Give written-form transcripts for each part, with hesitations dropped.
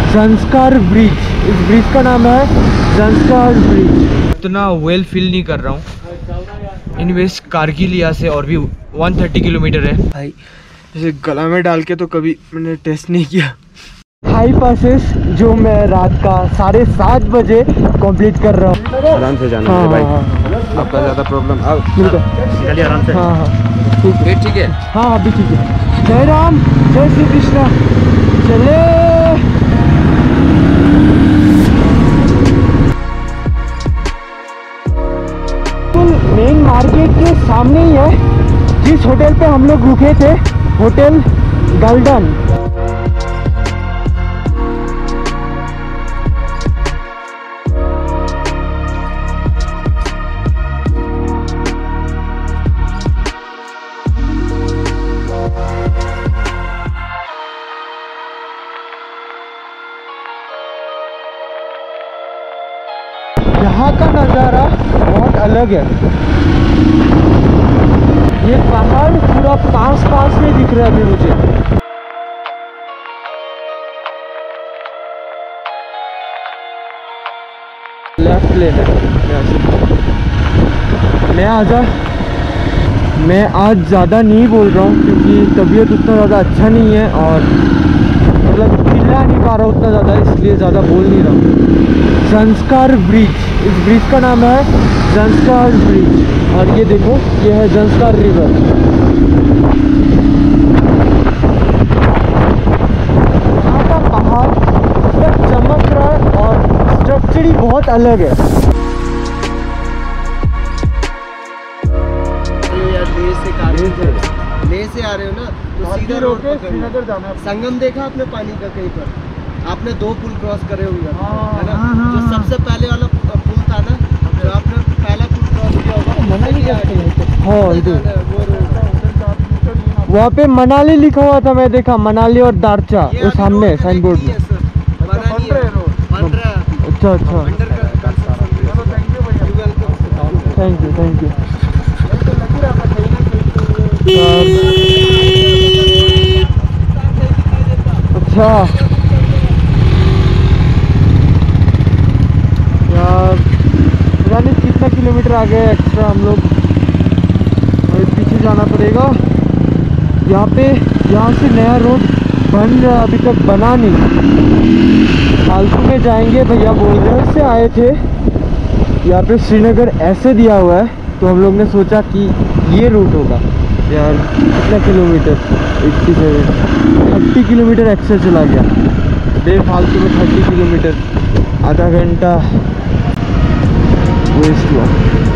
Zanskar bridge, इस bridge का नाम है ज़ंस्कार ब्रिज। इतना वेल फील नहीं कर रहा हूँ। इनवेज कारगिल यहाँ से और भी 130 किलोमीटर है भाई। जैसे गला में डाल के तो कभी मैंने टेस्ट नहीं किया। हाई पासेस जो मैं रात का 7:30 बजे कंप्लीट कर रहा हूँ। आराम से जाना है भाई, आपका ज़्यादा प्रॉब्लम अब चलिए आराम से। हाँ हाँ ठीक है। हाँ अभी ठीक है। जय राम, जय श्री कृष्णा। चले मेन मार्केट के सामने ही है जिस होटल पे हम लोग रुके थे, होटल गोल्डन। यहाँ का नज़ारा बहुत अलग है। ये पहाड़ पूरा पास में दिख रहा है अभी मुझे। लेफ्ट लेन है। मैं आज ज़्यादा नहीं बोल रहा हूँ क्योंकि तबीयत उतना ज़्यादा अच्छा नहीं है और मतलब चिल्ला नहीं पा रहा उतना ज़्यादा, इसलिए ज़्यादा बोल नहीं रहा हूँ। ज़ंस्कार ब्रिज, इस ब्रिज का नाम है ज़ंस्कार ब्रिज। और ये देखो, ये है ज़ंस्कार रिवर। यहाँ का पहाड़ पूरा चमक रहा है और स्ट्रक्चर ही बहुत अलग है। ले से आ रहे हो ना तो सीधा रोड पे श्रीनगर जाना है। संगम देखा आपने पानी का कहीं पर? आपने 2 पुल क्रॉस करे होंगे, है ना? जो सबसे पहले वाला पुल था ना, जो आपने पहला पुल क्रॉस किया होगा, वहाँ पे मनाली लिखा हुआ था, मैं देखा मनाली और दारचा वो सामने साइन बोर्ड में। अच्छा अच्छा, थैंक यू। अच्छा यार, पता नहीं कितना किलोमीटर आ गए एक्स्ट्रा हम लोग, और पीछे जाना पड़ेगा। यहाँ से नया रोड बन रहा, अभी तक बना नहीं। फालतू में जाएंगे भैया बोल रहे से आए थे। यहाँ पे श्रीनगर ऐसे दिया हुआ है तो हम लोग ने सोचा कि ये रूट होगा। यार कितना किलोमीटर, 30 किलोमीटर एक्स्ट्रा चला गया बेफालतू में। 30 किलोमीटर, आधा घंटा वेस्ट हुआ।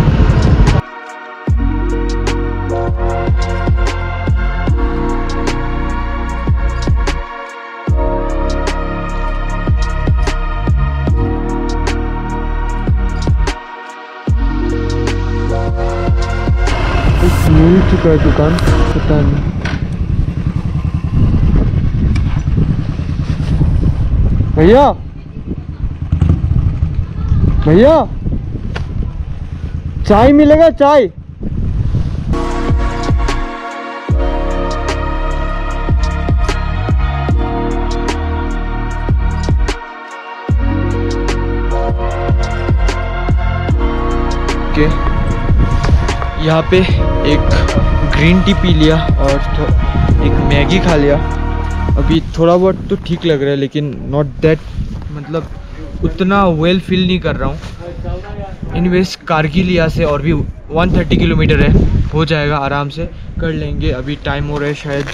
मिल चुका है दुकान, पता नहीं। भैया चाय मिलेगा? चाय के यहाँ पे एक ग्रीन टी पी लिया और एक मैगी खा लिया। अभी थोड़ा बहुत तो ठीक लग रहा है लेकिन नॉट दैट, मतलब उतना वेल फील नहीं कर रहा हूँ। इनवेज कारगिल यहाँ से और भी 130 किलोमीटर है, हो जाएगा, आराम से कर लेंगे। अभी टाइम हो रहा है शायद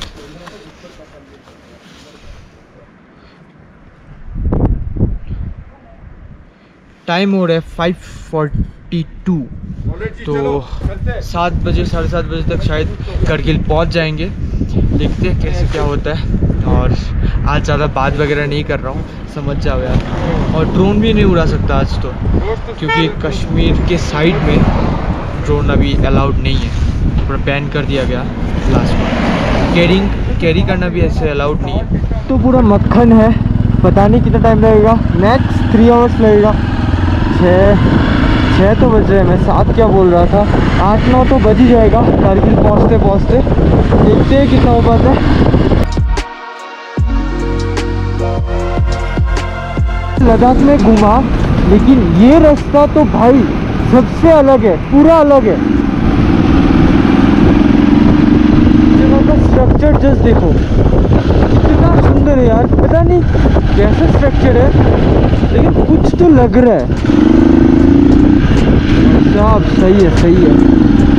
5:42, तो 7 बजे 7:30 बजे तक शायद कारगिल पहुंच जाएंगे। देखते हैं कैसे क्या होता है। और आज ज़्यादा बात वगैरह नहीं कर रहा हूँ, समझ जाओ यार। और ड्रोन भी नहीं उड़ा सकता आज तो, क्योंकि कश्मीर के साइड में ड्रोन अभी अलाउड नहीं है, पूरा बैन कर दिया गया लास्ट में। कैरी करना भी ऐसे अलाउड नहीं है। तो पूरा मक्खन है, पता नहीं कितना टाइम लगेगा, मैक्स 3 आवर्स लगेगा। 6 तो बज रहे हैं, मैं 7 क्या बोल रहा था, 8-9 तो बज ही जाएगा कारगिल पहुँचते। देखते हैं कितना हो पाता है। लद्दाख में घूमा, लेकिन ये रास्ता तो भाई सबसे अलग है, पूरा अलग है। जगह का स्ट्रक्चर जस्ट देखो, कितना सुंदर है यार। पता नहीं कैसा स्ट्रक्चर है, लेकिन कुछ तो लग रहा है। साहब सही है, सही है।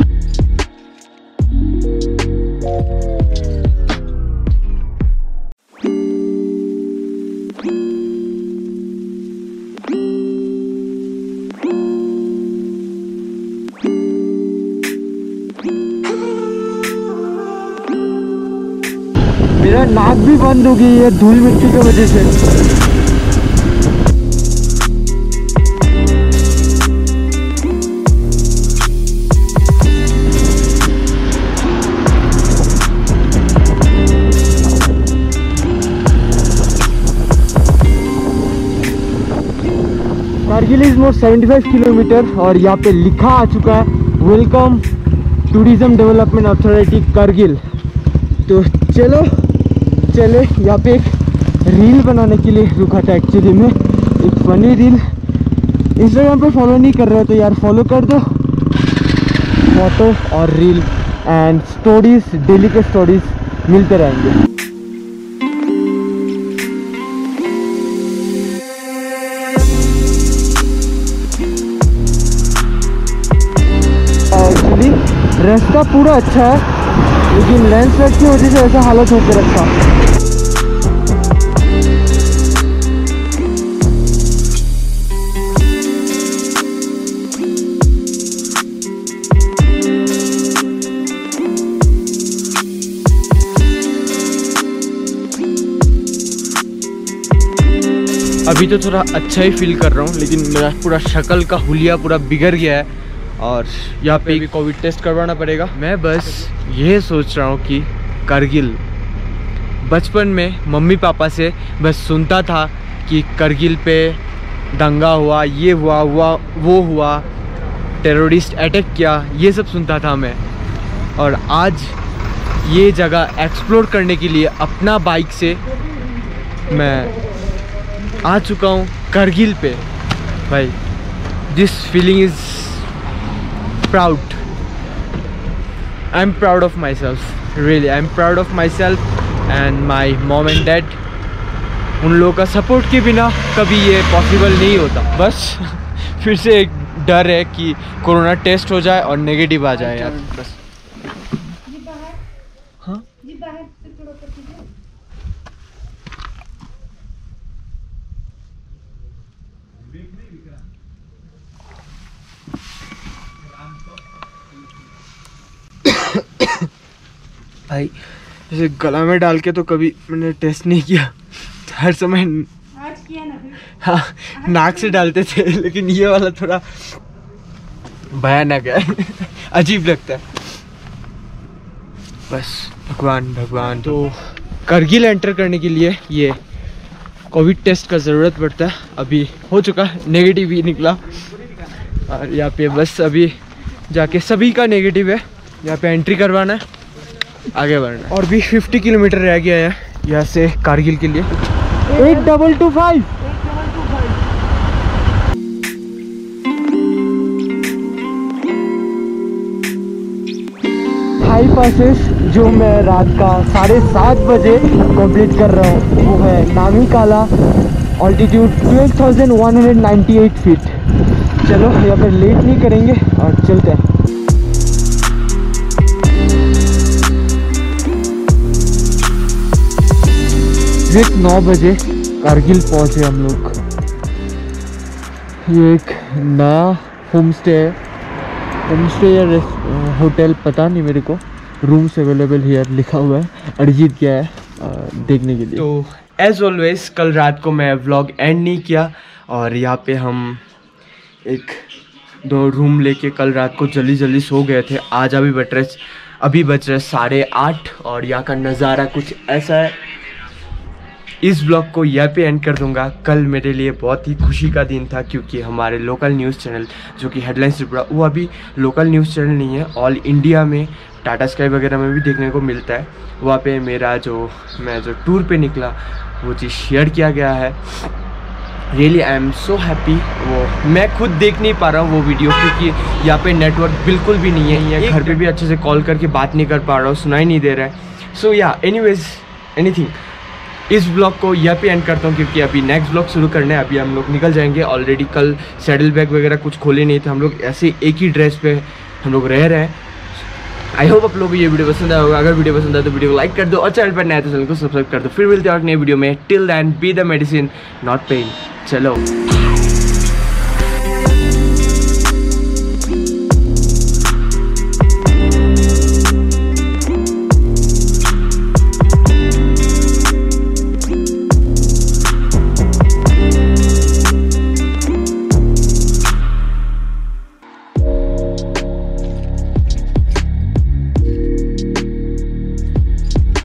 मेरा नाक भी बंद हो गई है धूल मिट्टी की वजह से। कारगिल इज मोर 75 किलोमीटर और यहाँ पे लिखा आ चुका है welcome tourism development authority Kargil. तो चलो चले, यहाँ पे एक रील बनाने के लिए रुका था एक्चुअली में, एक फनी रील। इंस्टाग्राम पे फॉलो नहीं कर रहे हो तो यार फॉलो कर दो। फोटो और रील एंड स्टोरीज, डेली के स्टोरीज मिलते रहेंगे। एक्चुअली रास्ता पूरा अच्छा है, लेकिन लैंडस्लाइड की वजह से ऐसा हालत होकर रखा। अभी तो थोड़ा अच्छा ही फील कर रहा हूँ, लेकिन मेरा पूरा शक्ल का हुलिया पूरा बिगड़ गया है और यहाँ पे भी कोविड टेस्ट करवाना पड़ेगा। मैं बस ये सोच रहा हूँ कि कारगिल, बचपन में मम्मी पापा से बस सुनता था कि कारगिल पे दंगा हुआ, ये हुआ वो हुआ, टेररिस्ट अटैक किया, ये सब सुनता था मैं। और आज ये जगह एक्सप्लोर करने के लिए अपना बाइक से मैं आ चुका हूँ कारगिल पे। भाई this feeling is proud. I'm proud of myself, really. I'm proud of myself and my mom and dad. उन लोगों का सपोर्ट के बिना कभी ये पॉसिबल नहीं होता। बस फिर से एक डर है कि कोरोना टेस्ट हो जाए और नेगेटिव आ जाए यार, बस। हाँ भाई जैसे गला में डाल के तो कभी मैंने टेस्ट नहीं किया, हर समय आज किया ना। हाँ नाक से डालते थे, लेकिन ये वाला थोड़ा भयानक है अजीब लगता है। बस भगवान। तो कारगिल एंटर करने के लिए ये कोविड टेस्ट का ज़रूरत पड़ता है। अभी हो चुका, नेगेटिव ही निकला। और यहाँ पे बस अभी जाके सभी का नेगेटिव है, यहाँ पे एंट्री करवाना है, आगे बढ़ना। और भी 50 किलोमीटर रह गया है यहाँ से कारगिल के लिए। 8225 हाई पासेस जो मैं रात का 7:30 बजे कंप्लीट कर रहा हूँ वो है नामी काला, ऑल्टीट्यूड 12,198 फीट। चलो यहाँ पर लेट नहीं करेंगे और चलते हैं। ठीक 9 बजे कारगिल पहुँचे हम लोग। ये एक नया होम स्टे या होटल पता नहीं मेरे को, रूम्स अवेलेबल हियर लिखा हुआ है। अरिजीत गया है देखने के लिए। तो एज ऑलवेज कल रात को मैं व्लॉग एंड नहीं किया और यहाँ पे हम 1-2 रूम लेके कल रात को जल्दी सो गए थे। आज अभी बज रहे 8:30 और यहाँ का नज़ारा कुछ ऐसा है। इस ब्लॉग को यहाँ पे एंड कर दूंगा। कल मेरे लिए बहुत ही खुशी का दिन था क्योंकि हमारे लोकल न्यूज़ चैनल जो कि हेडलाइंस त्रिपुरा, वो अभी लोकल न्यूज़ चैनल नहीं है, ऑल इंडिया में टाटा स्काई वगैरह में भी देखने को मिलता है। वहाँ पे मेरा मैं जो टूर पे निकला वो चीज़ शेयर किया गया है। Really I am so happy. वो मैं खुद देख नहीं पा रहा हूँ वो वीडियो, क्योंकि यहाँ पे नेटवर्क बिल्कुल भी नहीं है, घर पे भी अच्छे से कॉल करके बात नहीं कर पा रहा हूँ, सुनाई नहीं दे रहा है। सो या एनीवेज एनीथिंग, इस ब्लॉग को यहाँ पे एंड करता हूँ, क्योंकि अभी नेक्स्ट ब्लॉग शुरू करना है। अभी हम लोग निकल जाएंगे। ऑलरेडी कल सैडल बैग वगैरह कुछ खोले नहीं थे, हम लोग ऐसे एक ही ड्रेस पे हम लोग रह रहे हैं। आई होप आप लोगों को ये वीडियो पसंद आया होगा। अगर वीडियो पसंद आए तो वीडियो को लाइक कर दो और चैनल पर नया है तो चैनल को सब्सक्राइब कर दो। फिर मिलते हैं और नए वीडियो में। Till then be the medicine not pain. चलो।